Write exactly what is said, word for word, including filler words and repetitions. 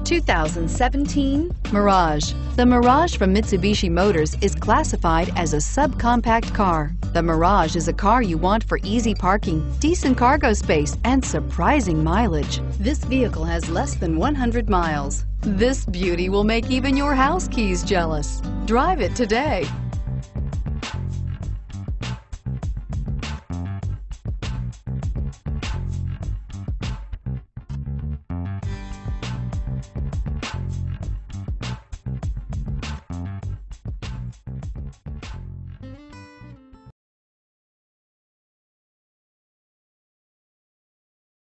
two thousand seventeen Mirage. The Mirage from Mitsubishi Motors is classified as a subcompact car. The Mirage is a car you want for easy parking, decent cargo space, and surprising mileage. This vehicle has less than one hundred miles. This beauty will make even your house keys jealous. Drive it today.